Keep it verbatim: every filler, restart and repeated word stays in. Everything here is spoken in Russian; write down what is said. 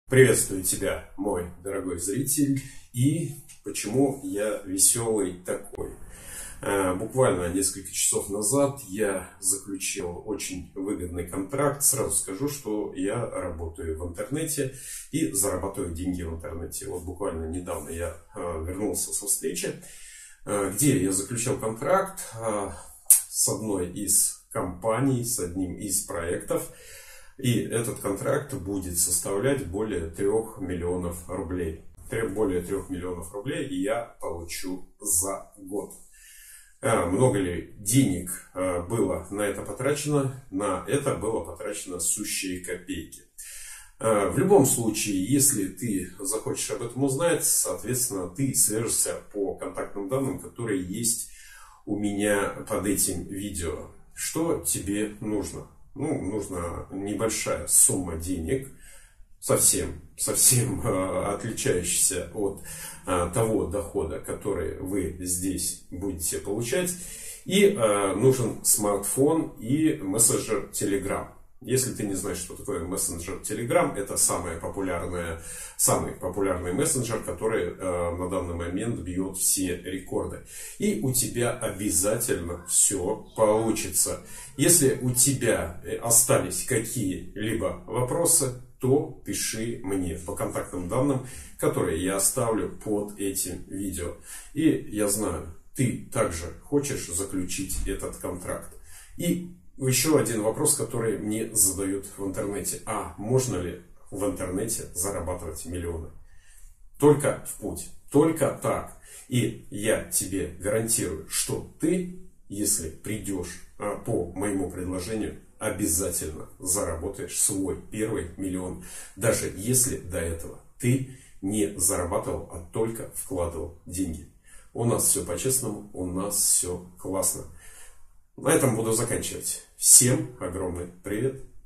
Приветствую тебя, мой дорогой зритель, и почему я веселый такой. Буквально несколько часов назад я заключил очень выгодный контракт. Сразу скажу, что я работаю в интернете и зарабатываю деньги в интернете. Вот буквально недавно я вернулся со встречи, где я заключил контракт с одной из компаний, с одним из проектов. И этот контракт будет составлять более трех миллионов рублей. Более трех миллионов рублей и я получу за год. Много ли денег было на это потрачено? На это было потрачено сущие копейки. В любом случае, если ты захочешь об этом узнать, соответственно, ты свяжешься по контактным данным, которые есть у меня под этим видео. Что тебе нужно? Ну, нужна небольшая сумма денег, совсем, совсем э, отличающаяся от э, того дохода, который вы здесь будете получать. И э, нужен смартфон и мессенджер Telegram. Если ты не знаешь, что такое мессенджер Telegram, это самый популярный, самый популярный мессенджер, который э, на данный момент бьет все рекорды. И у тебя обязательно все получится. Если у тебя остались какие-либо вопросы, то пиши мне по контактным данным, которые я оставлю под этим видео. И я знаю, ты также хочешь заключить этот контракт. И еще один вопрос, который мне задают в интернете. А можно ли в интернете зарабатывать миллионы? Только в путь. Только так. И я тебе гарантирую, что ты, если придешь по моему предложению, обязательно заработаешь свой первый миллион. Даже если до этого ты не зарабатывал, а только вкладывал деньги. У нас все по-честному, у нас все классно. На этом буду заканчивать. Всем огромный привет.